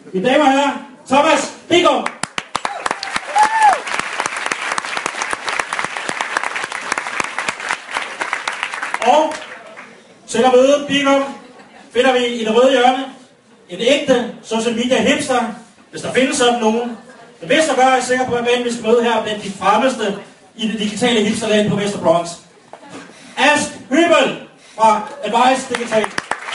Mine damer og herrer, Thomas Bigum. Og til at møde Bigum finder vi i det røde hjørne en ægte social media hipster, hvis der findes sådan nogen. Det bedste at gøre, er jeg sikker på, at vi skal møde her blandt de fremmeste i det digitale hipsterland på Vester Bronx. Ask Hybel fra Advice Digital.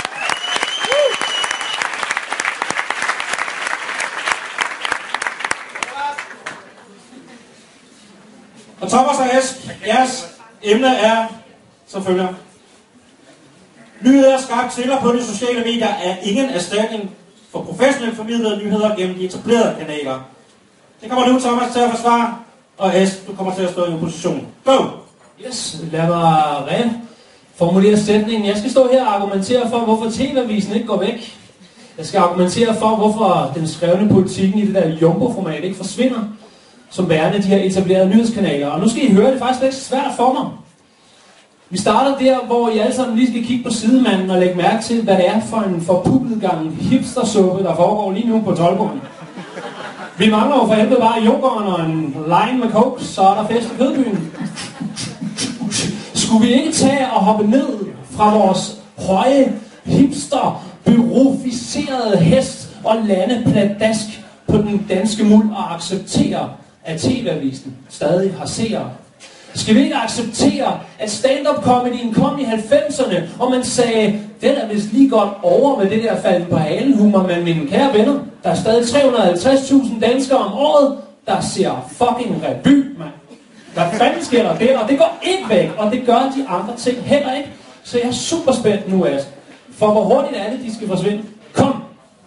Og Thomas og Ask, jeres emne er som følger. Nyheder skabt til og på de sociale medier er ingen erstatning for professionelt formidlede nyheder gennem de etablerede kanaler. Det kommer nu Thomas til at forsvare, og Ask, du kommer til at stå i opposition. Go! Yes, lad mig reformulere sætningen. Jeg skal stå her og argumentere for, hvorfor TV-avisen ikke går væk. Jeg skal argumentere for, hvorfor den skrevne politikken i det der jumbo-format ikke forsvinder, som værende de her etablerede nyhedskanaler. Og nu skal I høre, det er faktisk lidt svært for mig. Vi starter der, hvor I alle sammen lige skal kigge på sidemanden og lægge mærke til, hvad det er for en forpublet gang hipstersuppe, der foregår lige nu på Tolboen. Vi mangler jo for helvede bare yoghurt og en line med coke, så er der fest i Kødbyen. Skulle vi ikke tage og hoppe ned fra vores høje, hipster, bureauficerede hest og lande pladask på den danske muld og acceptere, at TV-avisen stadig har seere? Skal vi ikke acceptere, at stand-up-comedyen kom i 90'erne, og man sagde, den er vist lige godt over med det der falden på halen-humor, men mine kære venner, der er stadig 350.000 danskere om året, der ser fucking revy, mand. Hvad fanden sker der der? Og det går ikke væk, og det gør de andre ting heller ikke. Så jeg er super spændt nu, Ask. For hvor hurtigt er det, de skal forsvinde? Kom!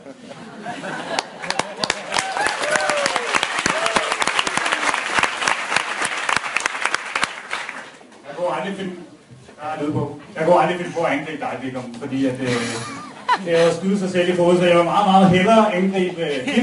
Jeg kunne aldrig finde på at angribe dig, Bigum, fordi at, det er at skyde sig selv i fod, så jeg var meget, meget hellere angribe him.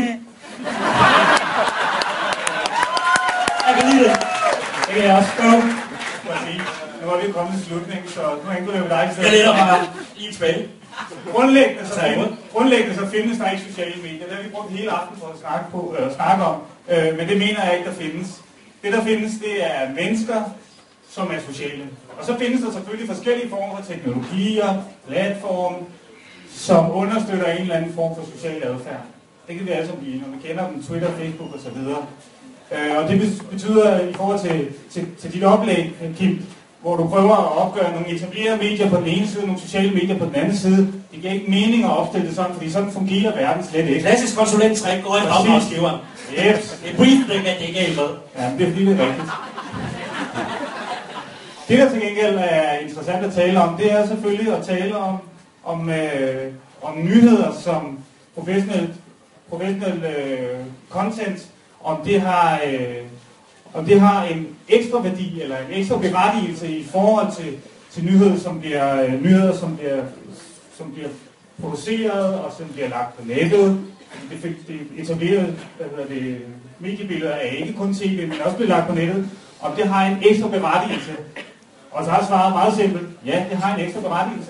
Jeg kan lide det. Det kan jeg også. Nu var vi kommet til slutningen, så nu angriber vi dig. Jeg leder mig i tilbage. Grundlæggende så findes der ikke sociale medier. Det har vi brugt hele aften for at snakke om. Men det mener jeg ikke, der findes. Det der findes, det er mennesker, som er sociale. Og så findes der selvfølgelig forskellige former for teknologier, platforme, som understøtter en eller anden form for social adfærd. Det kan vi alle sammen blive, når vi kender dem, Twitter, Facebook osv. Og det betyder i forhold til dit oplæg, Kim, hvor du prøver at opgøre nogle etablerede medier på den ene side, nogle sociale medier på den anden side. Det giver ikke mening at opstille det sådan, fordi sådan fungerer verden slet ikke. Klassisk konsulenttræk går i rammeafskiveren. Yes. Et brief, det er galt med. Ja, det er fordi det er rigtigt. Det, der til gengæld er interessant at tale om, det er selvfølgelig at tale om nyheder som professionel content, om det har en ekstra værdi eller en ekstra berettigelse i forhold til nyheder, som bliver produceret og som bliver lagt på nettet. Det etablerede mediebilleder er ikke kun tv, men også bliver lagt på nettet. Om det har en ekstra berettigelse. Og så har jeg svaret meget simpelt. Ja, det har en ekstra berettigelse.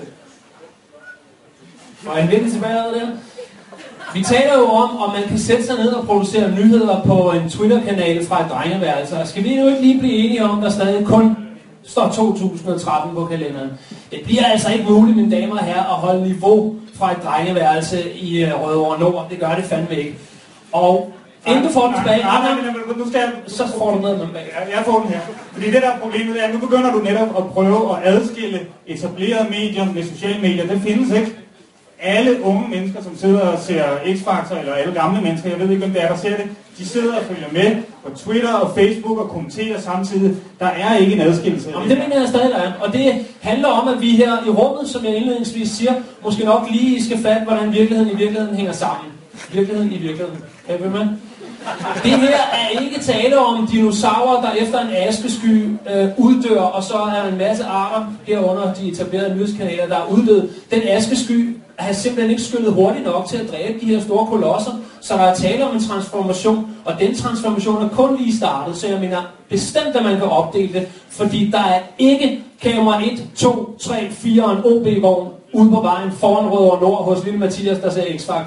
Og en lidt tilbage der. Vi taler jo om man kan sætte sig ned og producere nyheder på en Twitter-kanal fra et drengeværelse. Skal vi nu ikke lige blive enige om, der stadig kun står 2013 på kalenderen? Det bliver altså ikke muligt, mine damer og herrer, at holde niveau fra et drengeværelse i Rødovre Nord. Det gør det fandme ikke. Og inden du får den tilbage, så får du ned med bag. Jeg får den her. Fordi det der problemet er, nu begynder du netop at prøve at adskille etablerede medier med sociale medier. Det findes ikke. Alle unge mennesker, som sidder og ser X-Factor, eller alle gamle mennesker, jeg ved ikke, hvem det er, der ser det, de sidder og følger med på Twitter og Facebook og kommenterer samtidig. Der er ikke en adskillelse. Jamen, det mener jeg stadig, der er. Og det handler om, at vi her i rummet, som jeg indledningsvis siger, måske nok lige skal fatte, hvordan virkeligheden i virkeligheden hænger sammen. Virkeligheden i virkeligheden. Kan I med? Det her er ikke tale om dinosaurer, der efter en askesky uddør, og så er der en masse arter herunder de etablerede nyhedskanaler, der er uddød. Den askesky har simpelthen ikke skyllet hurtigt nok til at dræbe de her store kolosser, så der er tale om en transformation, og den transformation er kun lige startet, så jeg mener bestemt, at man kan opdele det, fordi der er ikke kamera 1, 2, 3, 4 og en OB-vogn ude på vejen foran Rødovre Nord hos lille Mathias, der ser X-Factor.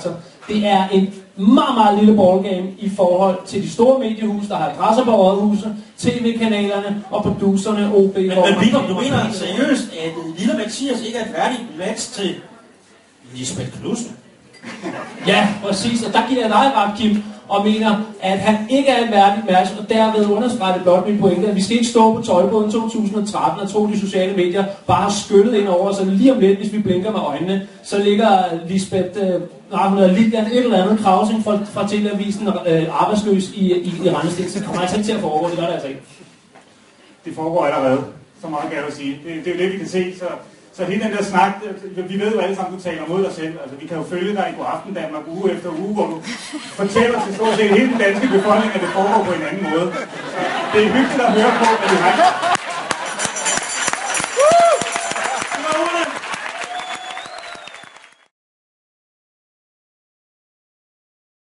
Det er en meget, meget lille ballgame i forhold til de store mediehuse, der har adresser på rådhuset, tv-kanalerne og producerne OB. Men Bigum, du mener seriøst, at lille Mathias ikke er et værdigt match til Lisbeth Knudsen? Ja, præcis. Og der giver jeg dig ret, Kim, og mener, at han ikke er en værdig match, og derved understreger det blot min pointe, at vi skal ikke stå på tøjbåden 2013 og tro, de sociale medier bare har skyllet ind over, så lige om lidt, hvis vi blinker med øjnene, så ligger Lisbeth, hun hedder Lilian, et eller andet Krausing fra TV-avisen arbejdsløs i Randested. Så kommer jeg til at foregå, det gør det altså ikke. Det foregår allerede, så meget kan jeg jo sige. Det er jo det, vi kan se, så hele den der snak, vi ved jo alle sammen, du taler mod dig selv. Altså, vi kan jo følge dig i Godaften Danmark uge efter uge, hvor du fortæller til stort set hele den danske befolkning, at det foregår på en anden måde. Så det er hyggeligt at høre på, at vi har